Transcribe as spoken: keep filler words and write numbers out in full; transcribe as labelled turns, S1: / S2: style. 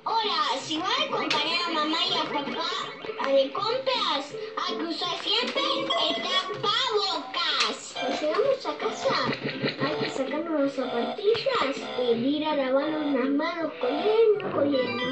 S1: Ahora, si vas a acompañar a mamá y a papá a de compras, hay que usar siempre el tapabocas. Cuando llegamos a casa, hay que sacarnos las zapatillas e ir a lavarnos las manos corriendo, corriendo.